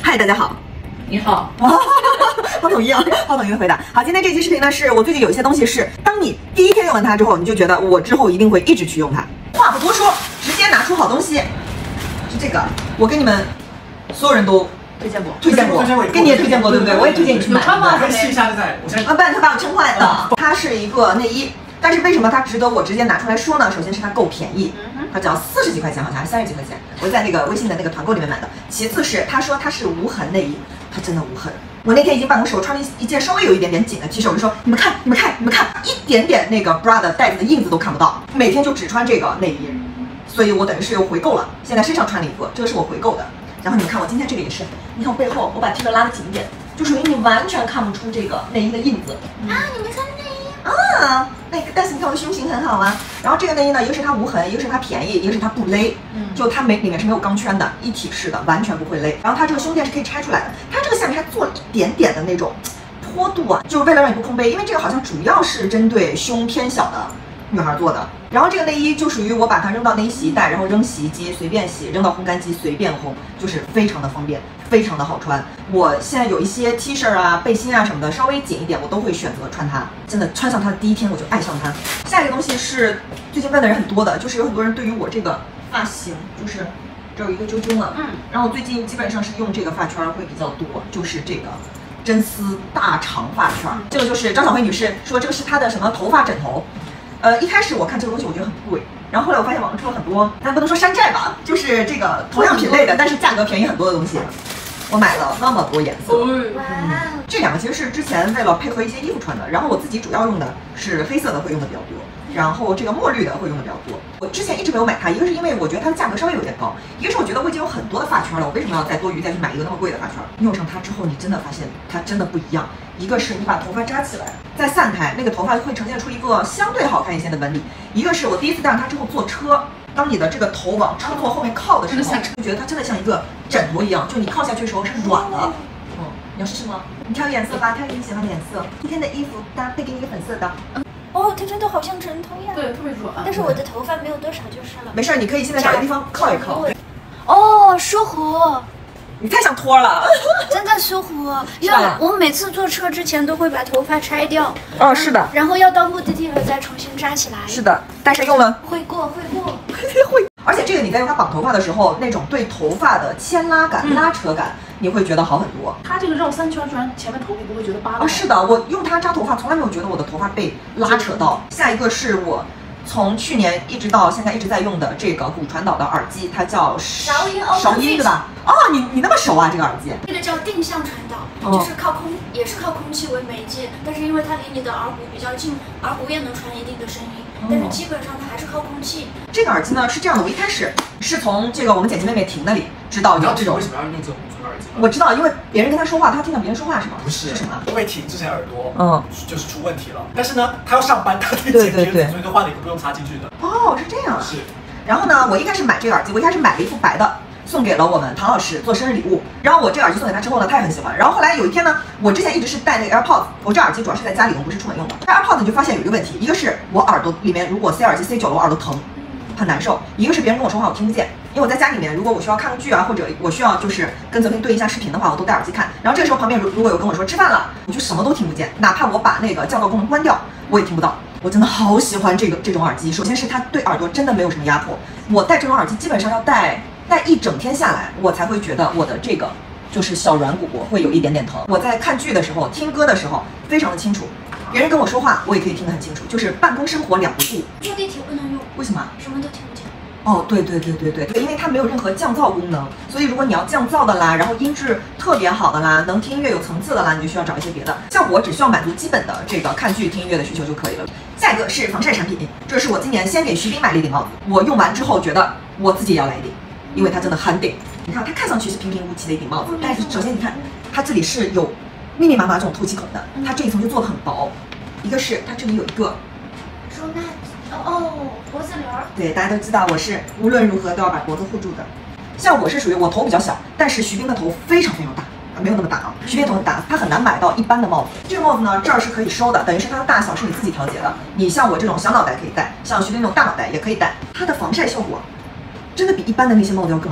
嗨，大家好。 你好， 好统一啊，好统一的回答。好，今天这期视频呢，是我最近有一些东西是，当你第一天用完它之后，你就觉得我之后一定会一直去用它。话不多说，直接拿出好东西，是这个，我跟你们所有人都推荐过，跟你也推荐过，对不对？我也推荐你去买。 我可以试一下，现在我先。 不然他把我撑坏了。它是一个内衣，但是为什么它值得我直接拿出来说呢？首先是它够便宜，它只要40几块钱，好像还是30几块钱。我在那个微信的那个团购里面买的。其次是他说它是无痕内衣，它真的无痕。我那天已经办公室，我穿了一件稍微有一点点紧的 T 恤，我就说你们看，一点点那个 bra 的带子的印子都看不到。每天就只穿这个内衣，所以我等于是又回购了。现在身上穿了一个，这个是我回购的。然后你们看我今天这个也是，你看我背后我把 T 恤拉得紧一点，就属于你完全看不出这个内衣的印子。 啊，你们穿内衣啊，那个，但是你看我的胸型很好啊。然后这个内衣呢，一个是它无痕，一个是它便宜，一个是它不勒，就它里面是没有钢圈的，一体式的，完全不会勒。然后它这个胸垫是可以拆出来的，它这个下面还做了一点点的那种坡度啊，就是为了让你不空杯，因为这个好像主要是针对胸偏小的女孩做的。然后这个内衣就属于我把它扔到内衣洗衣袋，然后扔洗衣机随便洗，扔到烘干机随便烘，就是非常的方便，非常的好穿。我现在有一些 T 恤啊、背心啊什么的，稍微紧一点，我都会选择穿它。真的穿上它的第一天我就爱上它。下一个东西是最近问的人很多的，就是有很多人对于我这个发型，就是这有一个揪揪嘛，然后我最近基本上是用这个发圈会比较多，就是这个真丝大长发圈。这个就是张小慧女士说这个是她的什么头发枕头。一开始我看这个东西我觉得很贵，然后后来我发现网上出了很多，但不能说山寨吧，就是这个同样品类的，但是价格便宜很多的东西。我买了那么多颜色，这两个其实是之前为了配合一些衣服穿的，然后我自己主要用的是黑色的，会用的比较多。然后这个墨绿的会用的比较多。我之前一直没有买它，一个是因为我觉得它的价格稍微有点高，一个是我觉得我已经有很多的发圈了，我为什么要再多余再去买一个那么贵的发圈？用上它之后，你真的发现它真的不一样。一个是你把头发扎起来，再散开，那个头发会呈现出一个相对好看一些的纹理。一个是我第一次戴上它之后坐车，当你的这个头往车座后面靠的时候，就觉得它真的像一个枕头一样，就你靠下去的时候是软的。你要试试吗？你挑颜色吧，挑你喜欢的颜色。今天的衣服搭配给你一个粉色的。 哦，它真的好像枕头呀。 对，特别软。 但是我的头发没有多少就是了。 没事，你可以现在找个地方靠一靠。 哦，舒服。 你太想脱了， 真的舒服。因为我每次坐车之前都会把头发拆掉。 哦，是的。 然后要到目的地了再重新扎起来。 是的，但是用了会过。 而且这个你在用它绑头发的时候，那种对头发的牵拉感、拉扯感，你会觉得好很多。 它这个绕3圈，居然前面头你不会觉得扒拉。 是的，我用它扎头发，从来没有觉得我的头发被拉扯到。下一个是我从去年一直到现在一直在用的这个骨传导的耳机，它叫韶音对吧？哦，你那么熟啊这个耳机？ 这个叫定向传导，就是也是靠空气为媒介，但是因为它离你的耳骨比较近，耳骨也能传一定的声音，但是基本上它还是靠空气。 这个耳机呢是这样的，我一开始是从这个我们剪辑妹妹婷那里知道有这种。 为什么要用这种骨传耳机？ 我知道，因为别人跟他说话，他听到别人说话是吗？ 不是， 是什么？ 因为婷之前耳朵就是出问题了，但是呢，他要上班，他得剪片子，所以就换了一个不用插进去的。 哦，是这样啊。 是。然后呢，我一开始买这个耳机，我一开始买了一副白的，送给了我们唐老师做生日礼物。然后我这个耳机送给他之后呢，他也很喜欢。然后后来有一天呢，我之前一直是戴那个 AirPods， 我这耳机主要是在家里用，不是出门用的。这 AirPods 你就发现有一个问题，一个是我耳朵里面如果塞耳机塞久了，我耳朵疼，很难受；一个是别人跟我说话我听不见。因为我在家里面，如果我需要看个剧啊，或者我需要就是跟泽平对一下视频的话，我都戴耳机看。然后这个时候旁边如果有跟我说吃饭了，我就什么都听不见，哪怕我把那个降噪功能关掉，我也听不到。我真的好喜欢这种耳机。首先是它对耳朵真的没有什么压迫，我戴这种耳机基本上要戴一整天下来，我才会觉得我的这个就是小软骨会有一点点疼。我在看剧的时候、听歌的时候非常的清楚，别人跟我说话我也可以听得很清楚，就是办公生活两不误。 坐地铁不能用， 为什么？ 什么都听不见。 哦，对，因为它没有任何降噪功能，所以如果你要降噪的啦，然后音质特别好的啦，能听音乐有层次的啦，你就需要找一些别的。像我只需要满足基本的这个看剧听音乐的需求就可以了。下一个是防晒产品，这是我今年先给徐斌买了一顶帽子，我用完之后觉得我自己也要来一顶，因为它真的很顶。你看它看上去是平平无奇的一顶帽子，但是首先你看它这里是有密密麻麻这种透气孔的，它这一层就做的很薄。一个是它这里有一个收纳。脖子帘儿。对， 大家都知道我是无论如何都要把脖子护住的。像我是属于我头比较小，但是徐斌的头非常大，没有那么大啊。徐斌头很大，他很难买到一般的帽子。这个帽子呢，这儿是可以收的，等于是它的大小是你自己调节的。你像我这种小脑袋可以戴，像徐斌那种大脑袋也可以戴。它的防晒效果真的比一般的那些帽子要更好。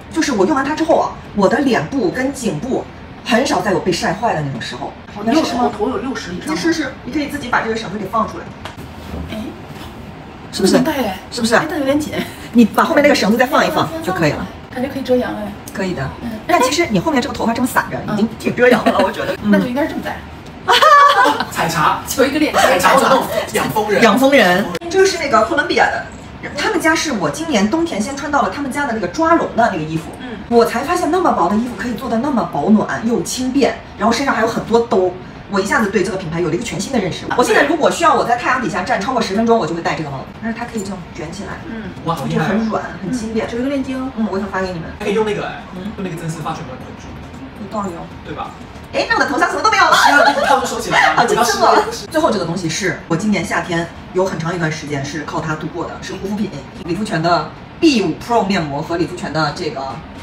就是我用完它之后啊，我的脸部跟颈部很少再有被晒坏的那种时候。 你有什么头有60以上？ 是，你可以自己把这个绳子给放出来。 哎， 是不是？是不是？ 但有点紧。 你把后面那个绳子再放一放就可以了。 感觉可以遮阳哎。 可以的。但其实你后面这个头发这么散着，已经挺遮阳的了，我觉得。 那就应该是这么戴。 采茶， 求一个脸， 采茶那种养蜂人。 养蜂人，这个是那个哥伦比亚的，他们家是我今年冬天先穿到了他们家的那个抓绒的那个衣服，我才发现那么薄的衣服可以做的那么保暖又轻便，然后身上还有很多兜。我一下子对这个品牌有了一个全新的认识。我现在如果需要我在太阳底下站超过10分钟，我就会戴这个帽子，但是它可以这样卷起来， 哇，好厉害， 很软，很轻便。 有一个链接哦， 我想发给你们。 可以用那个用那个真丝发全部捆住， 有道理哦， 对吧？ 哎，那我的头上什么都没有了。 套就收起来了。 啊，真的。最后这个东西是我今年夏天有很长一段时间是靠它度过的，是护肤品，理肤泉的 B5 Pro 面膜和理肤泉的这个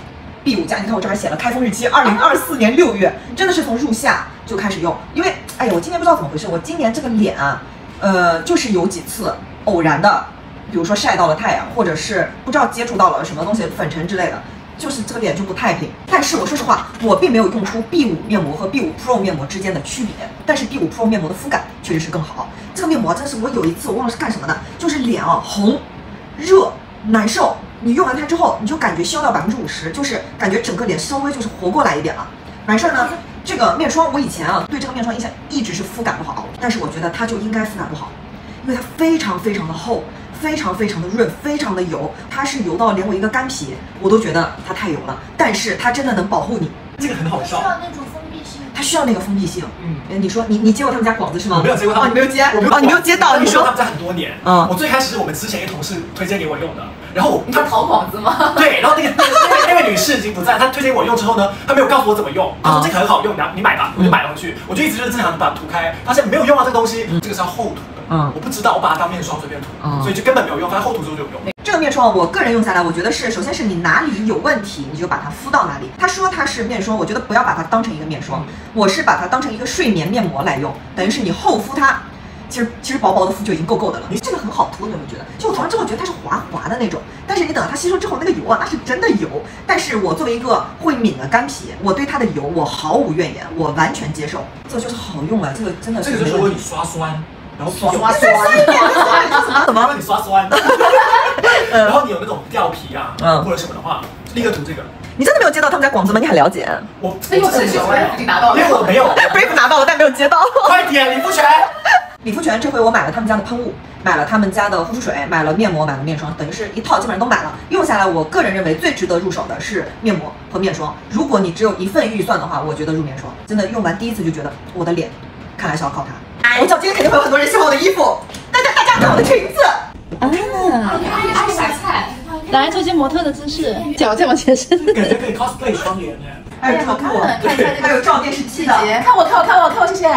B5 加。你看我这边写了开封日期，2024年6月，真的是从入夏就开始用。因为哎呀，我今年不知道怎么回事，我今年这个脸啊，就是有几次偶然的，比如说晒到了太阳，或者是不知道接触到了什么东西，粉尘之类的。就是这个脸就不太平，但是我说实话，我并没有用出 B5 面膜和 B5 Pro 面膜之间的区别，但是 B5 Pro 面膜的肤感确实是更好。这个面膜真是我有一次我忘了是干什么的，就是脸啊红、热、难受，你用完它之后，你就感觉消掉50%，就是感觉整个脸稍微就是活过来一点了。完事儿呢，这个面霜我以前啊对这个面霜印象一直是肤感不好，但是我觉得它就应该肤感不好，因为它非常非常的厚。非常非常的润，非常的油，它是油到连我一个干皮我都觉得它太油了，但是它真的能保护你。 这个很好笑， 需要那种封闭性。 它需要那个封闭性。你说你接过他们家广子是吗？ 我没有接过他们， 你没有接，你没有接到。你说他们家很多年。我最开始是我们之前一个同事推荐给我用的，然后他淘广子吗？ 对，然后那位女士已经不在，她推荐我用之后呢，她没有告诉我怎么用，她说这个很好用，你买吧，我就买了回去，我就一直就是正常的把它涂开，发现没有用啊这个东西，这个是要厚涂。我不知道，我把它当面霜随便涂，所以就根本没有用，发现厚涂之后就有用。 这个面霜我个人用下来，我觉得是，首先是你哪里有问题，你就把它敷到哪里。他说它是面霜，我觉得不要把它当成一个面霜，我是把它当成一个睡眠面膜来用，等于是你厚敷它，其实薄薄的敷就已经够的了。这个很好涂，你有没有觉得？就我涂完之后觉得它是滑滑的那种，但是你等到它吸收之后，那个油啊，那是真的油。但是我作为一个会抿的干皮，我对它的油我毫无怨言，我完全接受。这个就是好用啊，这个真的是。 这个就是如果你刷酸。然后刷酸， 怎么？你刷酸，然后你有那种掉皮啊，或者什么的话，立刻涂这个。 你真的没有接到他们家广子吗？你很了解。 我因为我没有 brief 拿到了，但没有接到。 快点，理肤泉！ 理肤泉这回我买了他们家的喷雾，买了他们家的护肤水，买了面膜，买了面霜，等于是一套基本上都买了。用下来，我个人认为最值得入手的是面膜和面霜。如果你只有一份预算的话，我觉得入面霜。真的用完第一次就觉得我的脸，看来是要靠它。我脚今天肯定会有很多人喜欢我的衣服，大家看我的裙子。 爱洗菜，来做些模特的姿势，脚再往前伸。 感觉可以 cosplay 双脸哎。 还有这个布，还有照电视机的。 看我，谢谢。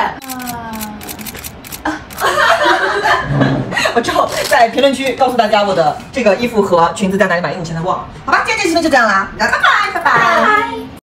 我之后在评论区告诉大家我的这个衣服和裙子在哪里买，因为我现在忘了。好吧，今天这期就这样啦，拜拜。